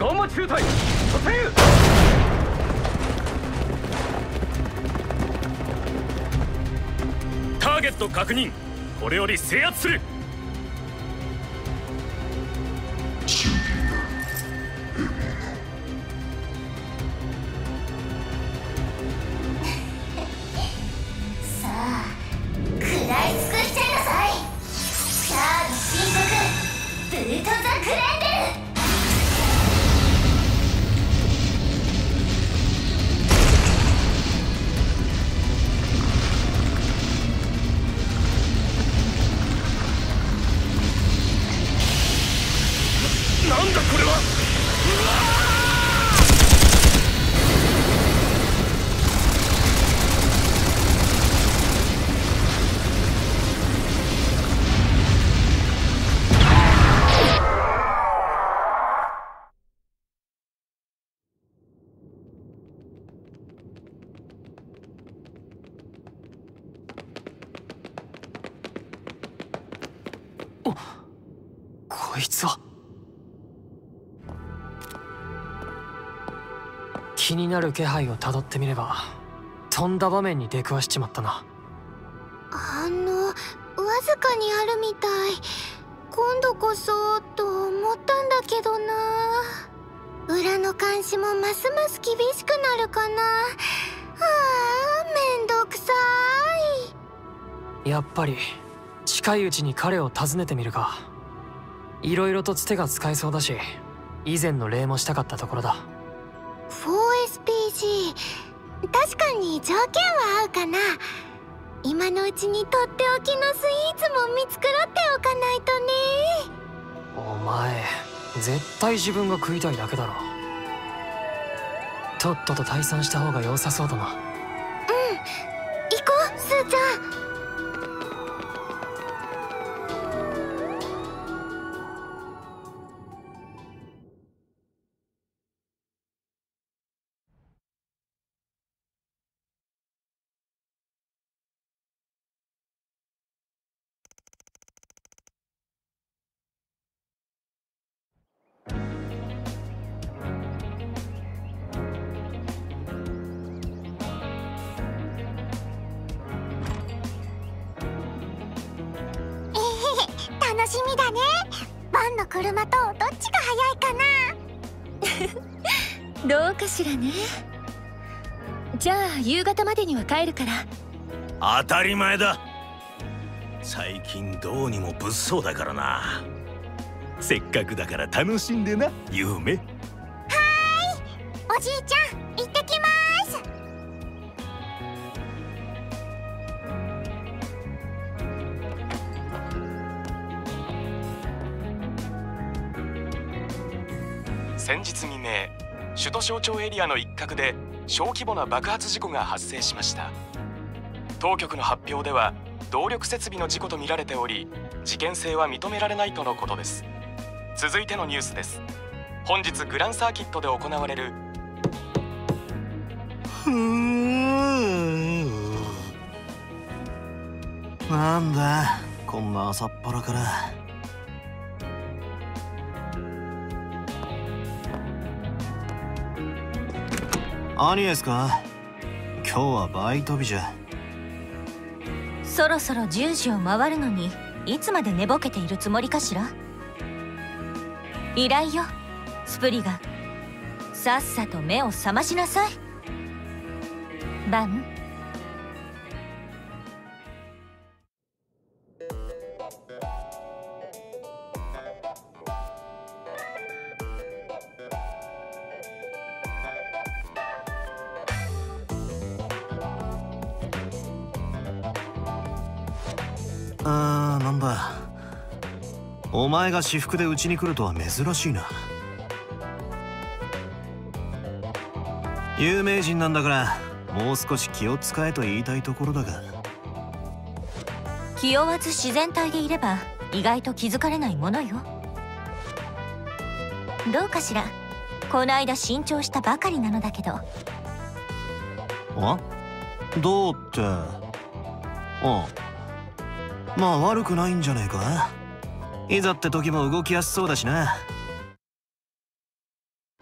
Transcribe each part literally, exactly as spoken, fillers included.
ガンマ中隊突入。ターゲット確認。これより制圧する。 さあ食らい尽くしちゃいなさい。シャアの新作ブルト・ザ・グレンデル。 なんだこれは。うわお、こいつは。気になる気配をたどってみればとんだ場面に出くわしちまったな。 あのわずかにあるみたい。今度こそと思ったんだけどな。裏の監視もますます厳しくなるかな。ああ、めんどくさい。やっぱり近いうちに彼を訪ねてみるか。いろいろとつてが使えそうだし、以前の礼もしたかったところだ。 フォーエスピージー、 確かに条件は合うかな。今のうちにとっておきのスイーツも見繕っておかないとね。 お前絶対自分が食いたいだけだろ。とっとと退散した方が良さそうだな。 うん、行こうスーちゃん。楽しみだね。バンの車とどっちが速いかな。 どうかしらね。じゃあ夕方までには帰るから。 当たり前だ。最近どうにも物騒だからな。せっかくだから楽しんでな、夢。 はーい、おじいちゃん行ってきます。 先日未明、首都省庁エリアの一角で小規模な爆発事故が発生しました。当局の発表では動力設備の事故とみられており、事件性は認められないとのことです。続いてのニュースです。本日グランサーキットで行われるふーん、なんだこんな朝っぱらから。アニエスか。今日はバイト日じゃ。 そろそろじゅうじを回るのにいつまで寝ぼけているつもりかしら。依頼よスプリガン、さっさと目を覚ましなさい。バン。 あー、なんだ。お前が私服でうちに来るとは珍しいな。有名人なんだからもう少し気を使えと言いたいところだが。 気負わず自然体でいれば意外と気づかれないものよ。どうかしら。この間新調したばかりなのだけど。 あ？どうって。ああ、まあ悪くないんじゃねえか。いざって時も動きやすそうだしな。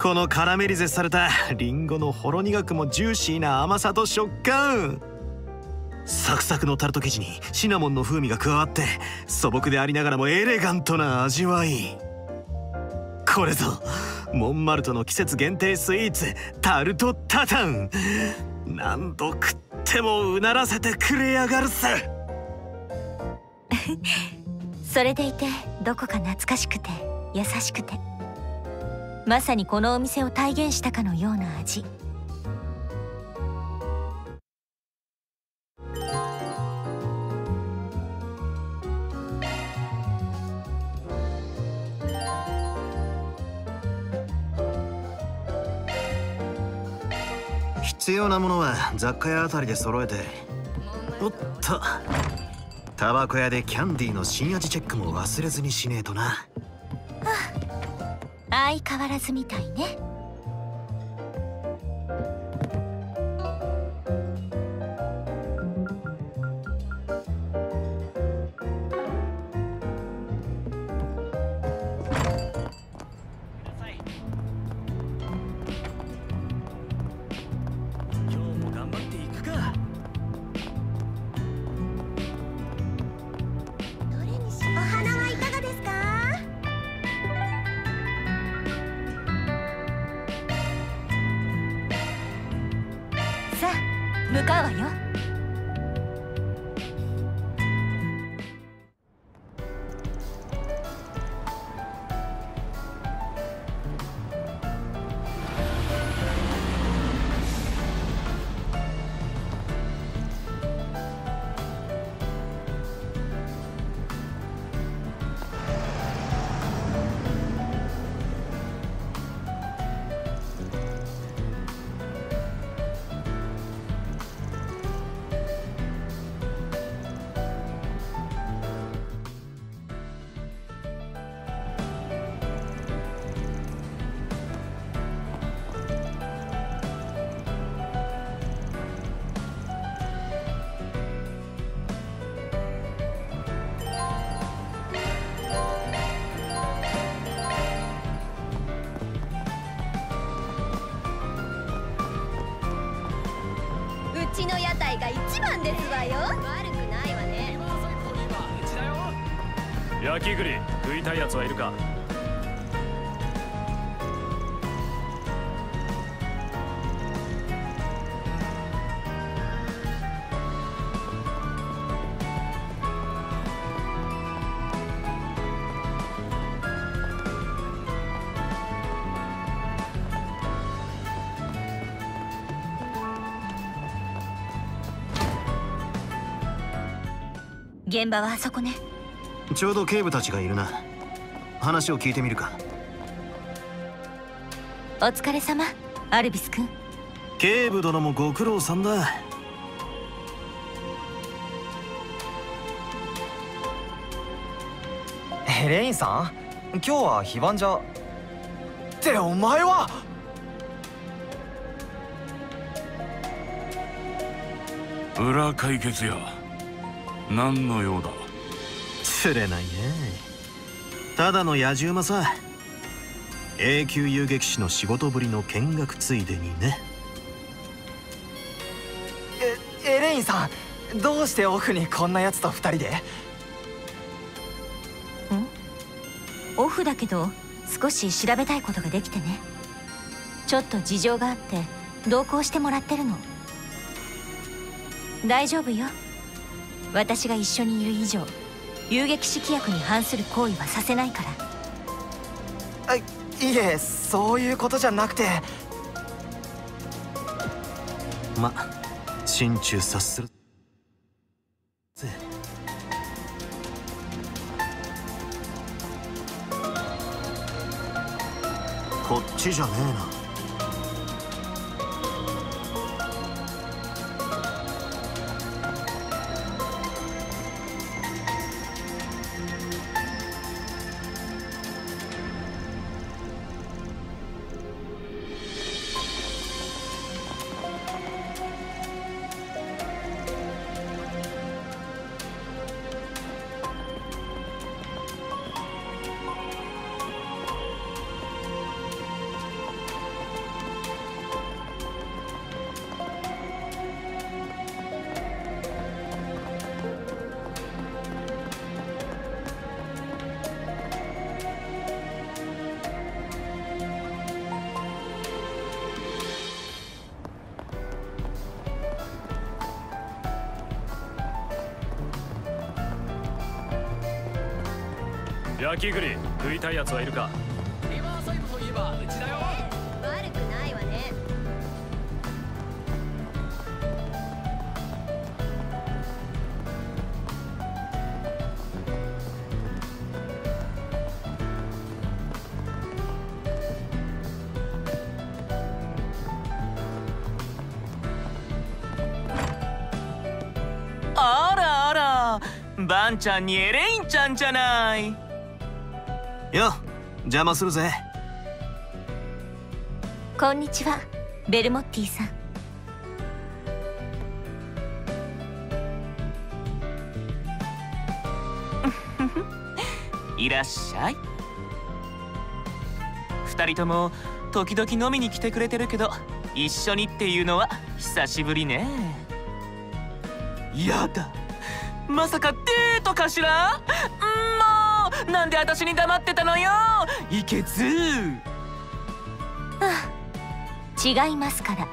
このカラメリゼされたリンゴのほろ苦くもジューシーな甘さと食感、サクサクのタルト生地にシナモンの風味が加わって素朴でありながらもエレガントな味わい。これぞモンマルトの季節限定スイーツ、タルトタタン。何度食ってもうならせてくれやがるさ。 それでいてどこか懐かしくて優しくて、まさにこのお店を体現したかのような味。 必要なものは雑貨屋あたりで揃えて、おっとタバコ屋でキャンディーの新味チェックも忘れずにしねえとな。はあ、相変わらずみたいね。向かうわよ。 うちの屋台が一番ですわよ。悪くないわね。 焼き栗食いたいやつはいるか？ 現場はあそこね。 ちょうど警部たちがいるな。話を聞いてみるか。 お疲れ様、アルビス君。 警部殿もご苦労さんだ。 エレインさん、今日は非番じゃ。ってお前は。 裏解決や。何の用だ？ 釣れないね。ただの野獣馬さ。永久遊撃士の仕事ぶりの見学ついでにね。 えエレインさん、どうしてオフにこんなやつと二人で？ん？ オフだけど少し調べたいことができてね。ちょっと事情があって同行してもらってるの。大丈夫よ。私が一緒にいる以上、遊撃士規約に反する行為はさせないから。 あ、いえ、そういうことじゃなくて。 ま、心中察する。こっちじゃねえな。 焼き栗食いたいやつはいるか？ リバーサイドといえばうちだよ。 悪くないわね。 あらあら、バンちゃんにエレインちゃんじゃない。 よ、邪魔するぜ。 こんにちは、ベルモッティさん。 いらっしゃい。二人とも時々飲みに来てくれてるけど、一緒にっていうのは久しぶりね。やだ、まさかデートかしら？もうなんで私に黙ってたのよ、いけず。 ああ、違いますから。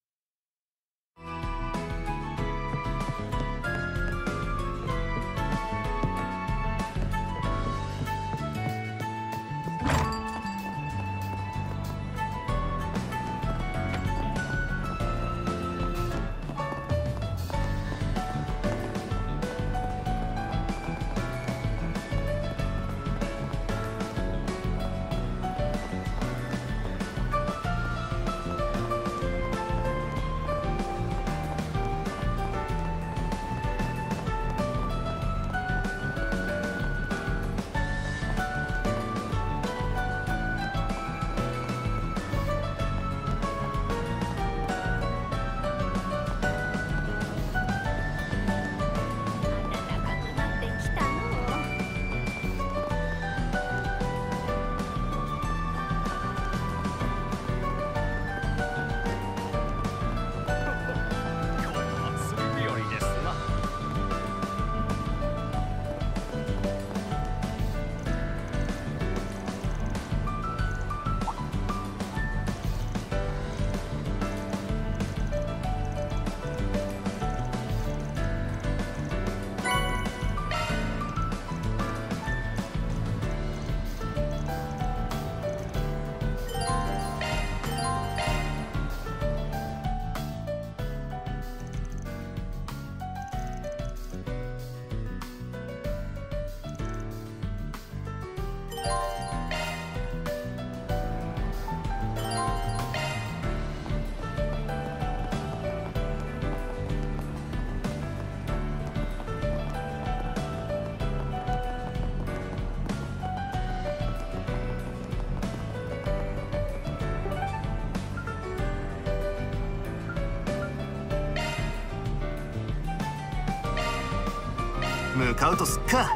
向かうとすっか。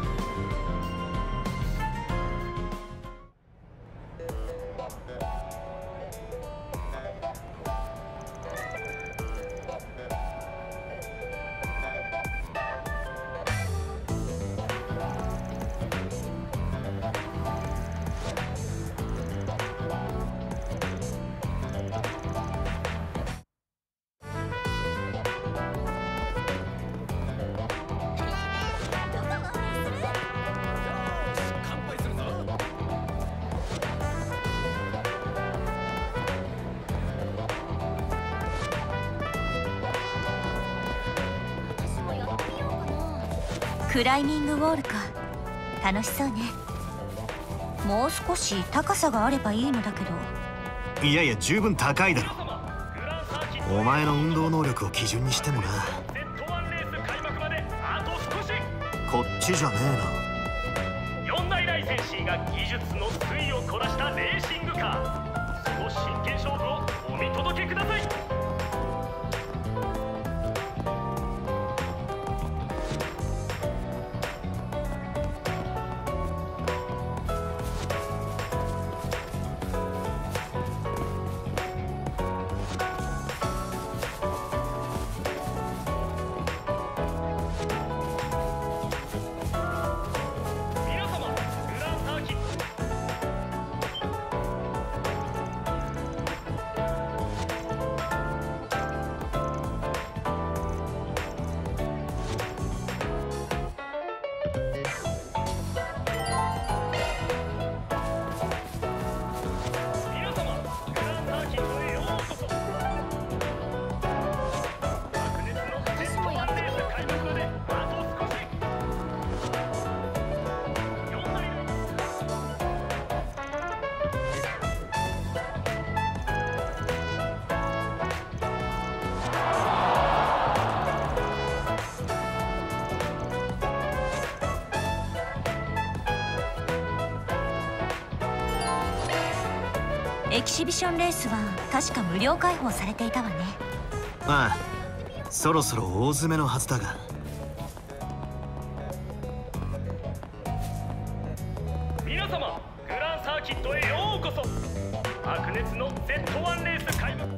クライミングウォールか。楽しそうね。もう少し高さがあればいいのだけど。 いやいや、十分高いだろ。お前の運動能力を基準にしてもな。こっちじゃねえな。四大ライセンシーが技術の粋を凝らしたレーシングカー、その真剣勝負をお見届けください。 エキシビションレースは確か無料開放されていたわね。 ああ、そろそろ大詰めのはずだが。 皆様、グランサーキットへようこそ。白熱の ゼットワン レース開幕。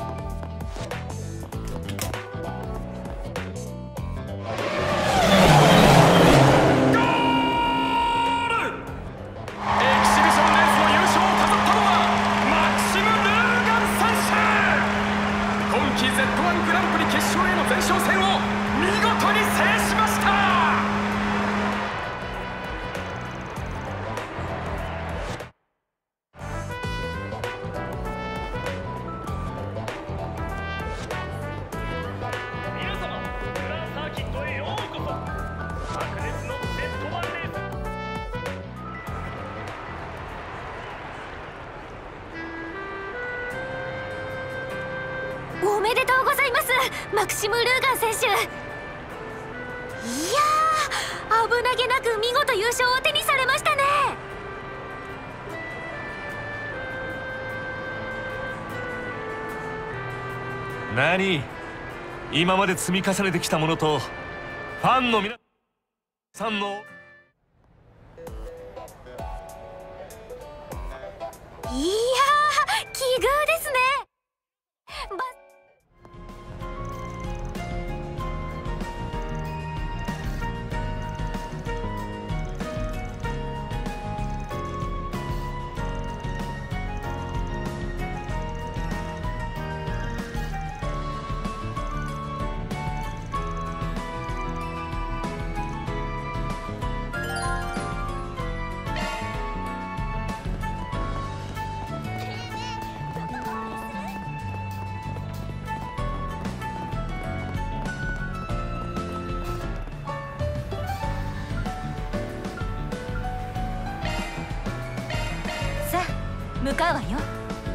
おめでとうございます、マクシム・ルーガン選手。いやー、危なげなく見事優勝を手にされましたね。 何、今まで積み重ねてきたものとファンの皆さんのいやー、奇遇ですね。ば向かうわよ。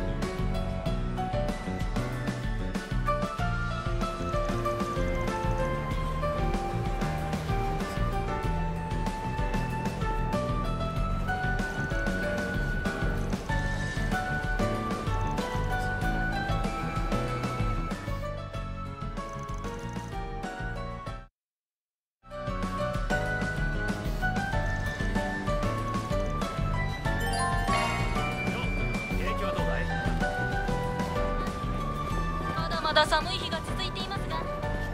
まだ寒い日が続いていますが、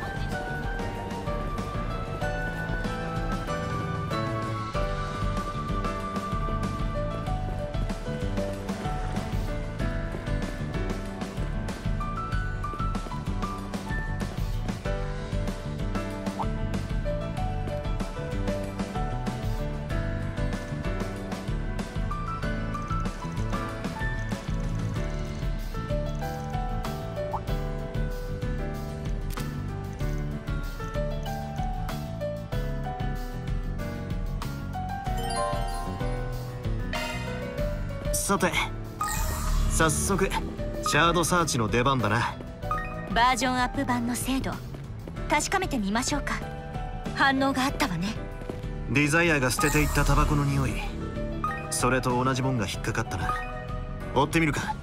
さて、早速シャードサーチの出番だな。 バージョンアップ版の精度確かめてみましょうか。反応があったわね。 デザイアが捨てていったタバコの匂い、それと同じもんが引っかかったな。追ってみるか。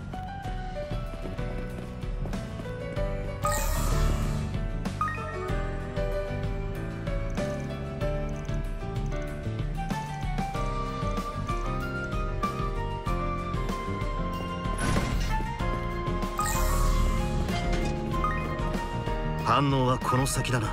反応はこの先だな。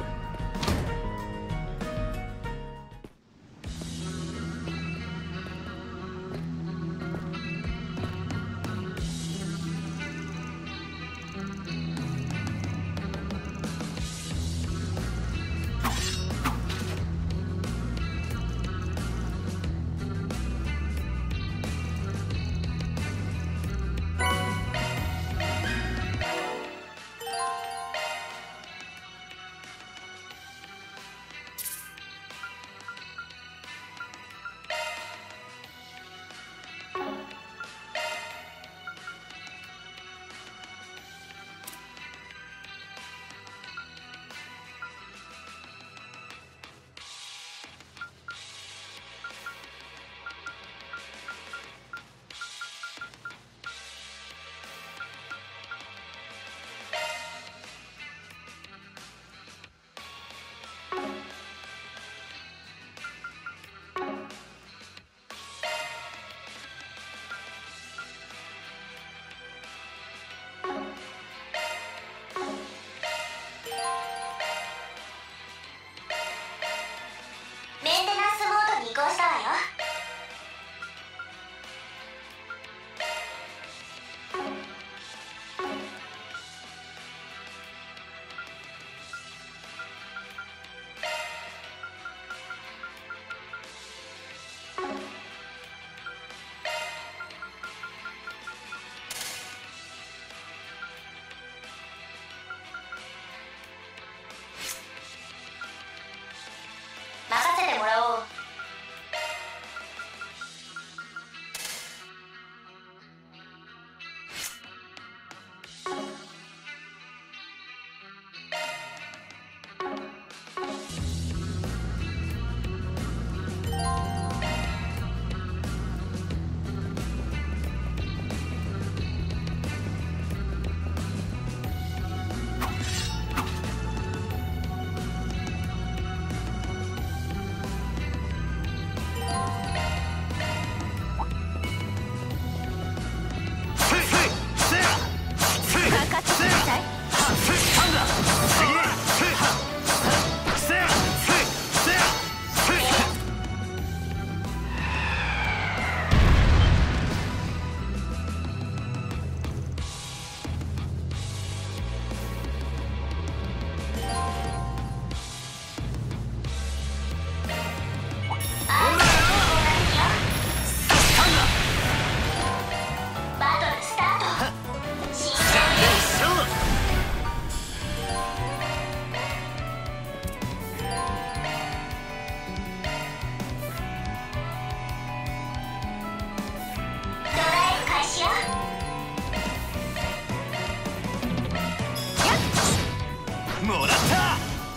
もらった。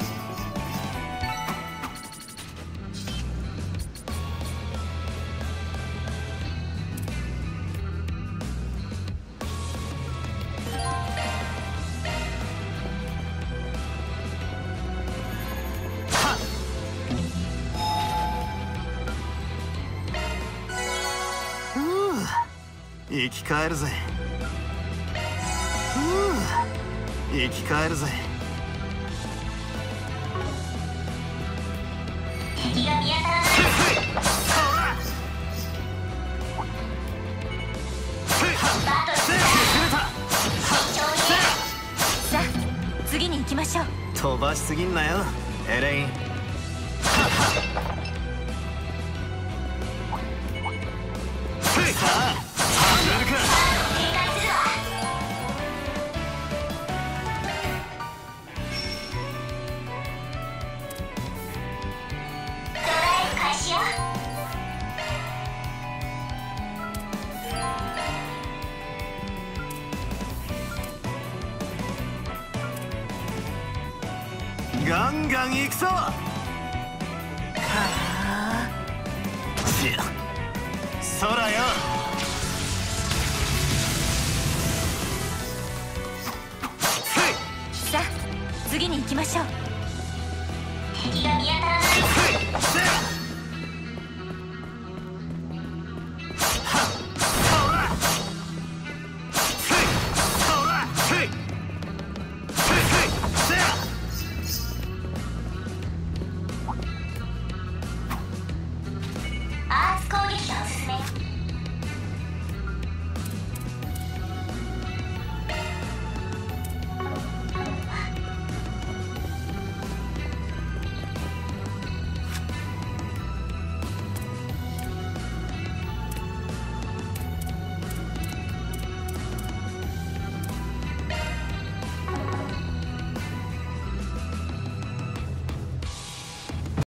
生き返るぜ。うう生き返るぜ。 敵が見当たらない。バトルさあ次に行きましょう。 飛ばしすぎんなよエレイン。さあガンガン行くぞ。はあ空よ。 さあ次に行きましょう。